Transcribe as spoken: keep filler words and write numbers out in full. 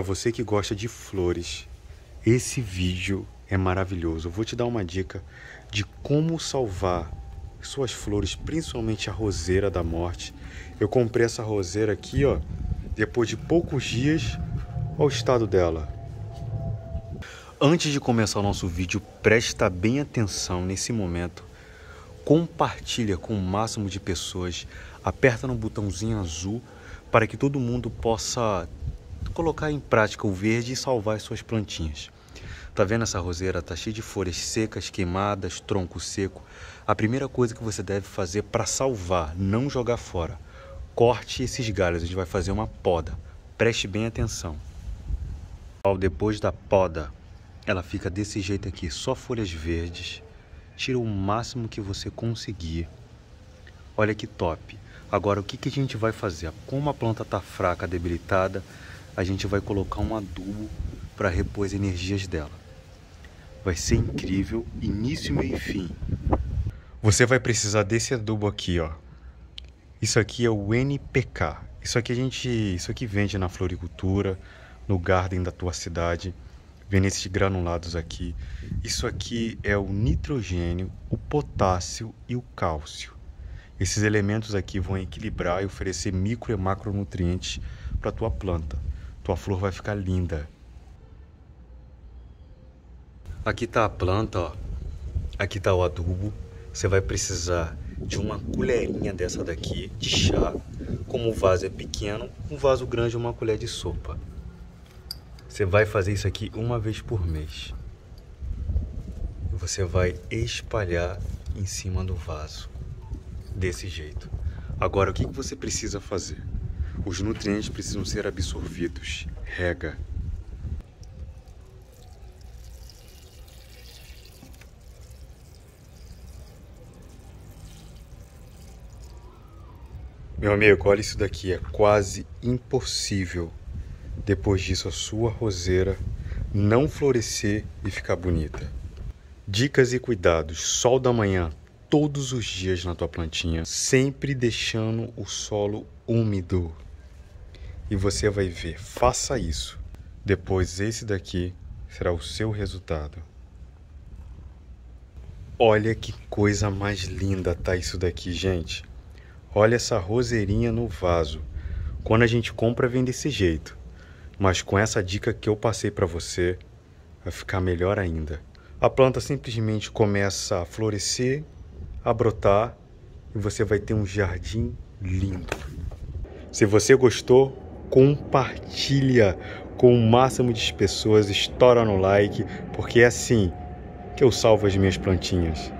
você que gosta de flores, esse vídeo é maravilhoso. Eu vou te dar uma dica de como salvar suas flores, principalmente a roseira da morte. Eu comprei essa roseira aqui, ó, depois de poucos dias. Olha o estado dela. Antes de começar o nosso vídeo, presta bem atenção nesse momento. Compartilha com o máximo de pessoas. Aperta no botãozinho azul para que todo mundo possa colocar em prática o verde e salvar as suas plantinhas. Tá vendo essa roseira? Tá cheia de folhas secas, queimadas, tronco seco. A primeira coisa que você deve fazer para salvar, não jogar fora, corte esses galhos. A gente vai fazer uma poda. Preste bem atenção. Depois da poda, ela fica desse jeito aqui, só folhas verdes. Tira o máximo que você conseguir. Olha que top. Agora o que, que a gente vai fazer? Como a planta está fraca, debilitada, a gente vai colocar um adubo para repor as energias dela. Vai ser incrível, início, meio e fim. Você vai precisar desse adubo aqui, ó. Isso aqui é o N P K. Isso aqui a gente, isso aqui vende na floricultura, no garden da tua cidade. Vem nesses granulados aqui. Isso aqui é o nitrogênio, o potássio e o cálcio. Esses elementos aqui vão equilibrar e oferecer micro e macronutrientes para a tua planta. Tua flor vai ficar linda. Aqui está a planta, ó. Aqui está o adubo. Você vai precisar de uma colherinha dessa daqui de chá. Como o vaso é pequeno, um vaso grande é uma colher de sopa. Você vai fazer isso aqui uma vez por mês. Você vai espalhar em cima do vaso. Desse jeito. Agora, o que você precisa fazer? Os nutrientes precisam ser absorvidos. Rega. Meu amigo, olha isso daqui. É quase impossível, depois disso, a sua roseira não florescer e ficar bonita. Dicas e cuidados. Sol da manhã todos os dias na tua plantinha, sempre deixando o solo úmido. E você vai ver, faça isso. Depois esse daqui será o seu resultado. Olha que coisa mais linda tá isso daqui, gente. Olha essa roseirinha no vaso. Quando a gente compra, vem desse jeito. Mas com essa dica que eu passei para você, vai ficar melhor ainda. A planta simplesmente começa a florescer, a brotar, e você vai ter um jardim lindo. Se você gostou, compartilha com o máximo de pessoas, estoura no like, porque é assim que eu salvo as minhas plantinhas.